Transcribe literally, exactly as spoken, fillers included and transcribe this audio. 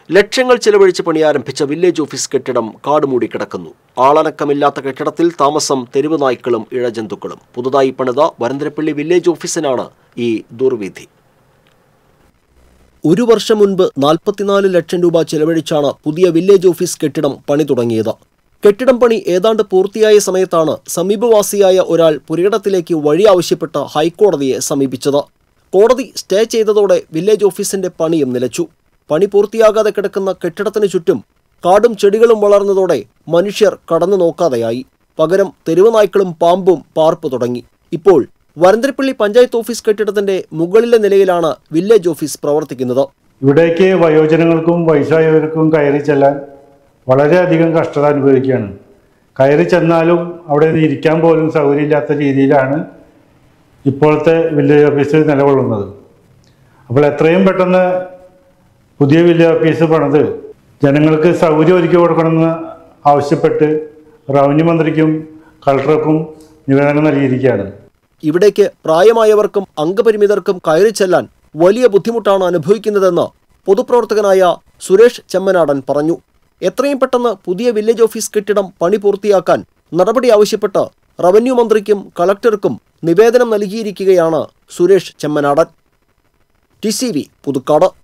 ലക്ഷങ്ങൾ ചെലവഴിച്ച് പണിയാരംഭിച്ച village office കെട്ടിടം കാടുമൂടി കിടക്കുന്നു. ആളനക്കമില്ലാത്ത കെട്ടിടത്തിൽ താമസം തെരുവ് നായ്ക്കളും ഇഴജന്തുക്കളും. പുതുതായി പണിത വരന്തരപ്പള്ളി വില്ലേജ് ഓഫീസിനാണ് ഈ ദുർവിധി. ഒരു വർഷം മുൻപ് നാൽപ്പത്തിനാല് ലക്ഷം രൂപ ചെലവഴിച്ചാണ് പുതിയ വില്ലേജ് ഓഫീസ് കെട്ടിടം പണി തുടങ്ങിയത്. കെട്ടിടം പണി ഏതാണ്ട് പൂർത്തിയായ സമയത്താണ് സമീപവാസിയായ ഒരാൾ പുരയിടത്തിലേക്ക് വഴി ആവശ്യപ്പെട്ട് ഹൈക്കോടതിയെ സമീപിച്ചത്. കോടതി സ്റ്റേ ചെയ്തതോടെ വില്ലേജ് ഓഫീസിന്റെ പണിയും നിലച്ചു. പണി പൂർത്തിയാകാതെ കിടക്കുന്ന കെട്ടിടത്തിന് ചുറ്റും കാടും ചെടികളും വളർന്നതോടെ മനുഷ്യർ കടന്നു നോക്കാതെയായി. പകരം തെരുവ് നായ്ക്കളും പാമ്പും പാർപ്പ് തുടങ്ങി. ഇപ്പോൾ വരന്തരപ്പള്ളി പഞ്ചായത്ത് ഓഫീസ് കെട്ടിടത്തിന്റെ മുകളിലെ നിലയിലാണ് വില്ലേജ് ഓഫീസ് പ്രവർത്തിക്കുന്നത്. ഇവിടേക്ക് വയോജനങ്ങൾക്കും വയസ്സായവർക്കും കയറി ചെല്ലാൻ വളരെയധികം കഷ്ടത അനുഭവിക്കുകയാണ്. കയറി ചെന്നാലും അവിടെ നിന്ന് ഇരിക്കാൻ പോലും സൗകര്യമില്ലാത്ത രീതിയിലാണ് ഇപ്പോഴത്തെ വില്ലേജ് ഓഫീസ് നിലകൊള്ളുന്നത്. അപ്പോൾ എത്രയും പെട്ടെന്ന് പുതിയ വില്ലേജ് ഓഫീസ് പണിത് ജനങ്ങൾക്ക് സൗകര്യം ഒരുക്കി കൊടുക്കണമെന്ന് ആവശ്യപ്പെട്ട് റവന്യൂ മന്ത്രിക്കും കളക്ടർക്കും നിവേദനം നൽകിയിരിക്കുകയാണ്. ഇവിടേക്ക് പ്രായമായവർക്കും അംഗപരിമിതർക്കും കയറി ചെല്ലാൻ വലിയ ബുദ്ധിമുട്ടാണ് അനുഭവിക്കുന്നതെന്ന് പൊതുപ്രവർത്തകനായ സുരേഷ് ചെമ്മനാടൻ പറഞ്ഞു. എത്രയും പെട്ടെന്ന് പുതിയ വില്ലേജ് ഓഫീസ് കെട്ടിടം പണി പൂർത്തിയാക്കാൻ നടപടി ആവശ്യപ്പെട്ട് റവന്യൂ മന്ത്രിക്കും കളക്ടർക്കും നിവേദനം നൽകിയിരിക്കുകയാണ് Suresh Chemmanadan. T C V Puthukkad.